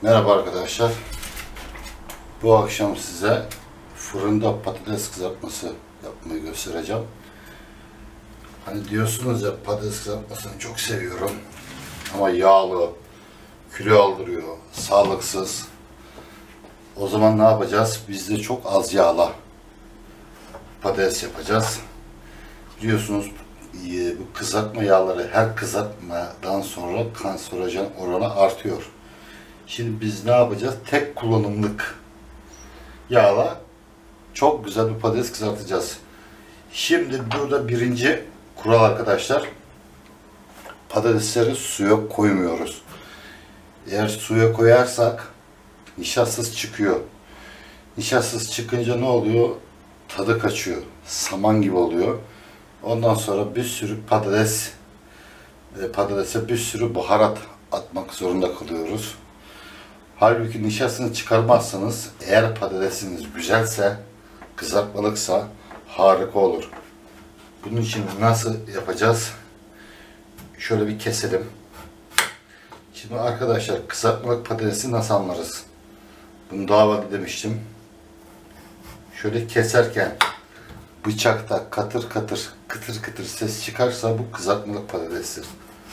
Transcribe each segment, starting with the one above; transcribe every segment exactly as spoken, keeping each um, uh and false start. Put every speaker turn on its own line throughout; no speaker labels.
Merhaba arkadaşlar. Bu akşam size fırında patates kızartması yapmayı göstereceğim. Hani diyorsunuz ya, patates kızartmasını çok seviyorum ama yağlı, kilo aldırıyor, sağlıksız. O zaman ne yapacağız? Biz de çok az yağla patates yapacağız. Biliyorsunuz bu kızartma yağları her kızartmadan sonra kanserojen oranı artıyor. Şimdi biz ne yapacağız? Tek kullanımlık yağla çok güzel bir patates kızartacağız. Şimdi burada birinci kural arkadaşlar, patatesleri suya koymuyoruz. Eğer suya koyarsak nişastsız çıkıyor. Nişastsız çıkınca ne oluyor? Tadı kaçıyor. Saman gibi oluyor. Ondan sonra bir sürü patates patatese bir sürü baharat atmak zorunda kalıyoruz. Halbuki nişastını çıkarmazsanız, eğer patatesiniz güzelse, kızartmalıksa harika olur. Bunun için nasıl yapacağız? Şöyle bir keselim. Şimdi arkadaşlar, kızartmalık patatesi nasıl anlarız? Bunu daha evvel demiştim. Şöyle keserken bıçakta katır katır, kıtır kıtır ses çıkarsa bu kızartmalık patatestir.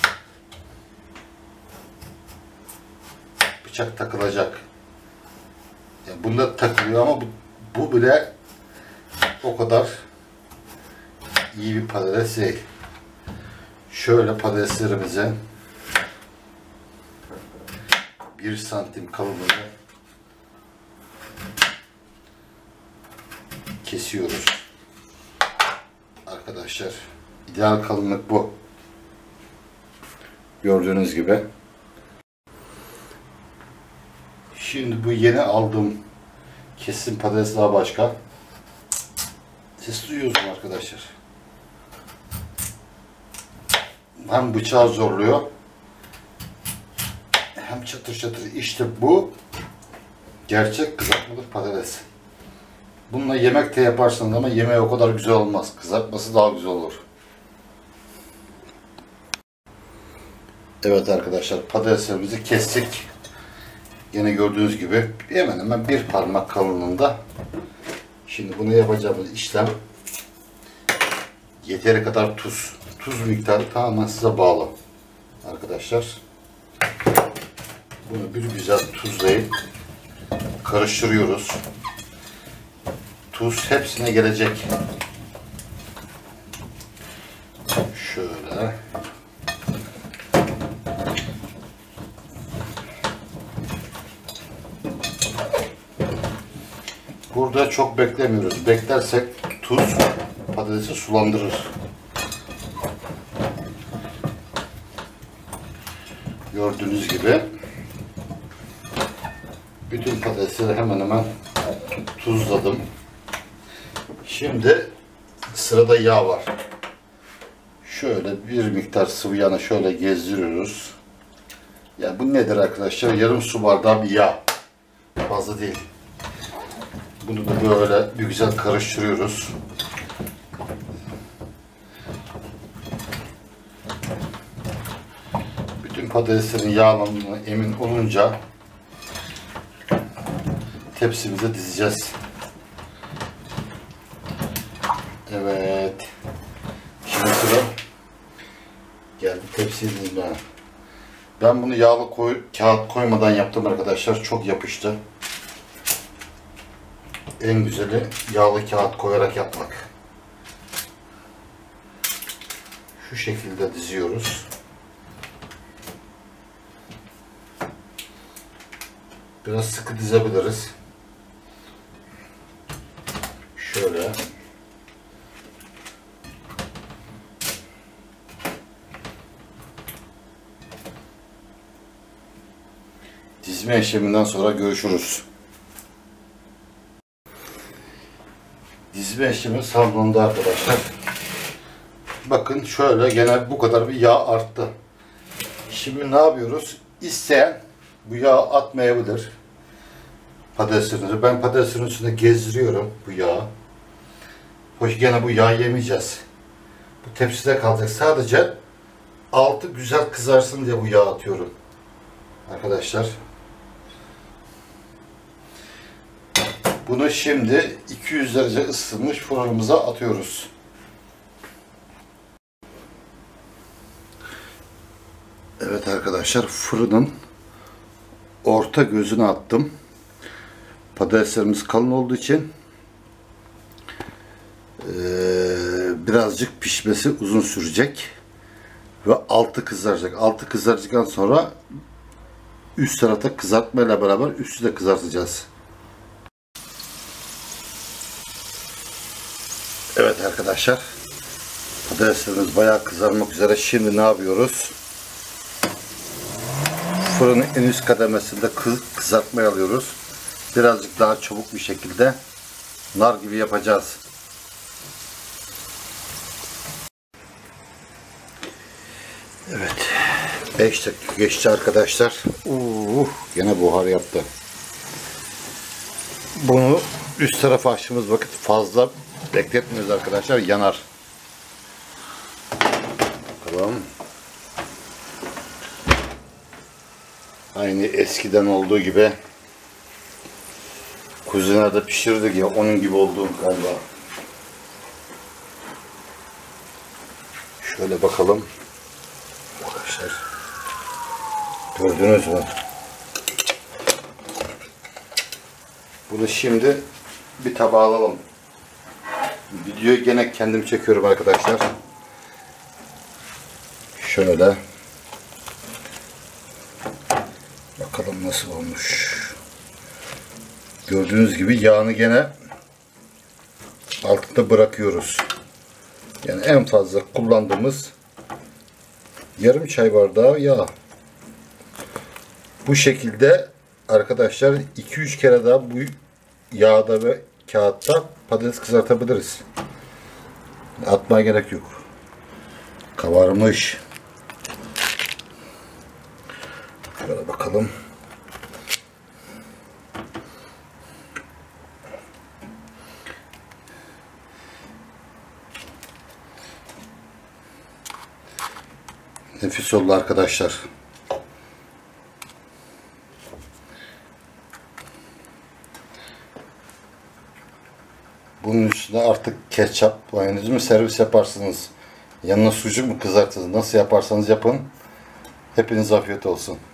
Bıçak takılacak. Yani bunda takılıyor ama bu, bu bile o kadar iyi bir patates değil. Şöyle patateslerimizi bir santim kalınlığında kesiyoruz. Arkadaşlar, ideal kalınlık bu. Gördüğünüz gibi. Şimdi bu yeni aldığım kesim patates daha başka. Ses duyuyorsunuz arkadaşlar. Hem bıçağı zorluyor, hem çatır çatır. İşte bu gerçek kızartmalık patates. Bununla yemek de yaparsınız ama yemeği o kadar güzel olmaz. Kızartması daha güzel olur. Evet arkadaşlar, patateslerimizi kestik. Yine gördüğünüz gibi hemen hemen bir parmak kalınlığında. Şimdi bunu yapacağımız işlem, yeteri kadar tuz. Tuz miktarı tamamen size bağlı. Arkadaşlar, bunu bir güzel tuzlayıp karıştırıyoruz. Tuz hepsine gelecek. Şöyle. Burada çok beklemiyoruz. Beklersek tuz patatesi sulandırır. Gördüğünüz gibi bütün patatesleri hemen hemen tuzladım. Şimdi sırada yağ var. Şöyle bir miktar sıvı yağını şöyle gezdiriyoruz. Yani bu nedir arkadaşlar? Yarım su bardağı bir yağ. Fazla değil. Bunu da böyle bir güzel karıştırıyoruz. Bütün patateslerin yağlandığına emin olunca tepsimize dizeceğiz. Evet. Şimdi sıra geldi tepsiye dizmeye. Ben bunu yağlı koy, kağıt koymadan yaptım arkadaşlar. Çok yapıştı. En güzeli yağlı kağıt koyarak yapmak. Şu şekilde diziyoruz. Biraz sıkı dizebiliriz. Şöyle. Dizme işleminden sonra görüşürüz. Dizme işlemi salonunda arkadaşlar. Bakın şöyle gene bu kadar bir yağ arttı. Şimdi ne yapıyoruz? İsteyen bu yağı atmayabilir. Patatesini. Ben patatesin üstünde gezdiriyorum bu yağı. Hoş, gene bu yağı yemeyeceğiz. Bu tepside kalacak. Sadece altı güzel kızarsın diye bu yağı atıyorum. Arkadaşlar. Bunu şimdi iki yüz derece ısınmış fırınımıza atıyoruz. Evet arkadaşlar, fırının orta gözüne attım. Patateslerimiz kalın olduğu için ee, birazcık pişmesi uzun sürecek ve altı kızaracak. Altı kızardıktan sonra üst tarafta kızartmayla beraber üstü de kızartacağız. Evet arkadaşlar, patateslerimiz bayağı kızarmak üzere. Şimdi ne yapıyoruz? Fırının en üst kademesinde kız, kızartmaya alıyoruz. Birazcık daha çabuk bir şekilde nar gibi yapacağız. Evet, beş dakika geçti arkadaşlar. Uh, yine buhar yaptı. Bunu üst tarafa açtığımız vakit fazla bekletmiyoruz arkadaşlar, yanar. Bakalım. Aynı eskiden olduğu gibi kuzinada pişirdik ya, onun gibi oldu galiba. Şöyle bakalım. Arkadaşlar, gördünüz mü? Bunu şimdi bir tabağa alalım. Videoyu gene kendim çekiyorum arkadaşlar. Şöyle. Bakalım nasıl olmuş. Gördüğünüz gibi yağını gene altında bırakıyoruz. Yani en fazla kullandığımız yarım çay bardağı yağ. Bu şekilde arkadaşlar iki üç kere daha bu yağda ve kağıtta patates kızartabiliriz. Atmaya gerek yok. Kabarmış. Şöyle bakalım. Nefis oldu arkadaşlar. Bunun üstüne artık ketçap, mayonez mi servis yaparsınız? Yanına sucuk mu kızartırsınız? Nasıl yaparsanız yapın. Hepinize afiyet olsun.